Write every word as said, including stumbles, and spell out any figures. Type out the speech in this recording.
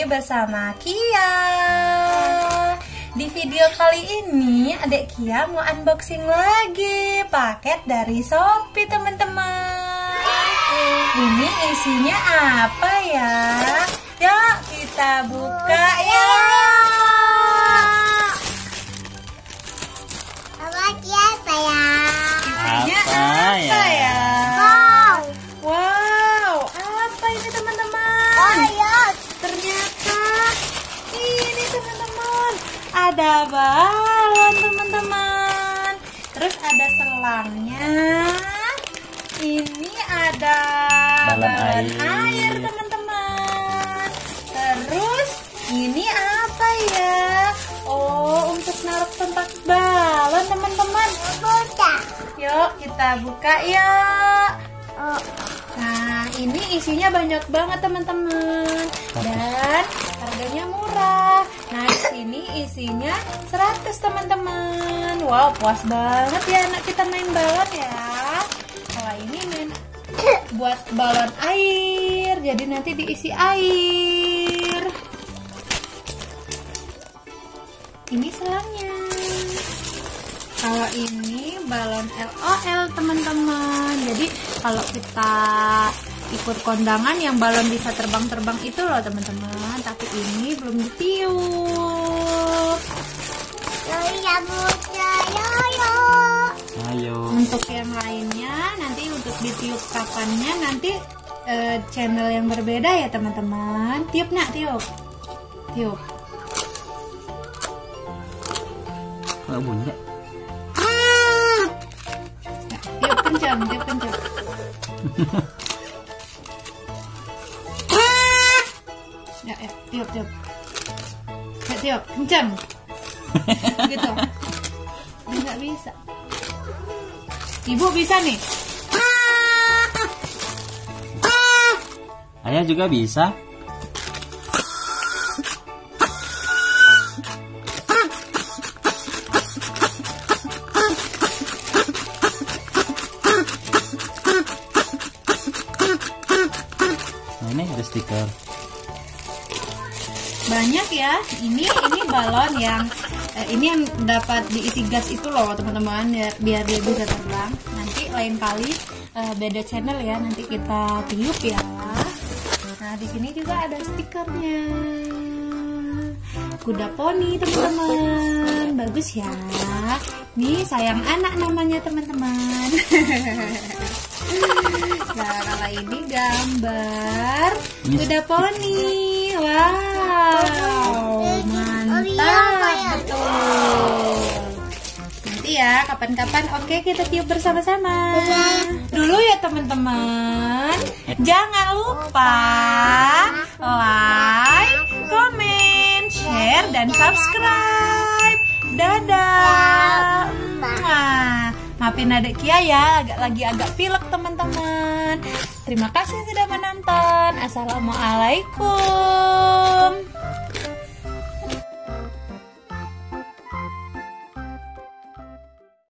bersama Kia. Di video kali ini Adek Kia mau unboxing lagi paket dari Shopee, teman-teman. Ini isinya apa ya? Yuk kita buka ya. Apa Kia sayang? Isinya apa, apa ya? Wow. Wow, apa ini teman-teman? Oh iya. Ternyata ini teman-teman, ada balon teman-teman. Terus ada selangnya. Ini ada balon, balon air, air teman-teman. Terus ini apa ya? Oh, untuk naruh tempat balon teman-teman. Buka. Yuk kita buka ya. Oh. Nah, ini isinya banyak banget teman-teman. Dan harganya murah. Nah, di sini isinya seratus teman-teman. Wow, puas banget ya anak kita main balon ya. Kalau ini main buat balon air. Jadi nanti diisi air. Ini selangnya. Kalau ini balon L O L teman-teman. Jadi kalau kita ikut kondangan yang balon bisa terbang-terbang itu loh teman-teman. Tapi ini belum ditiup. Yoyo buka yoyo. Ayo. Untuk yang lainnya nanti untuk ditiup kapannya nanti eh, channel yang berbeda ya teman-teman. Tiup nak, tiup. Tiup. Nggak bunyi. Tiup kencang, tiup kencang. Ya, ya, tiup, tiup. Ya, tiup, kencang. Gitu. Dia nggak bisa. Ibu bisa nih. Ayah juga bisa. Nah, ini ada stiker. Banyak ya. Ini ini balon yang eh, ini yang dapat diisi gas itu loh teman-teman, biar, biar dia bisa terbang. Nanti lain kali eh, beda channel ya, nanti kita tiup ya. Nah, di sini juga ada stikernya. Kuda poni teman-teman, bagus ya. Nih sayang anak namanya teman-teman. Nah, kalau ini gambar kuda poni. Wow, mantap betul. Nanti ya kapan-kapan oke kita tiup bersama-sama. Dulu ya teman-teman. Jangan lupa like, comment, share dan subscribe. Dadah. Mwah. Maafin Adek Kia ya, agak lagi agak pilek teman-teman. Terima kasih sudah menonton. Assalamualaikum.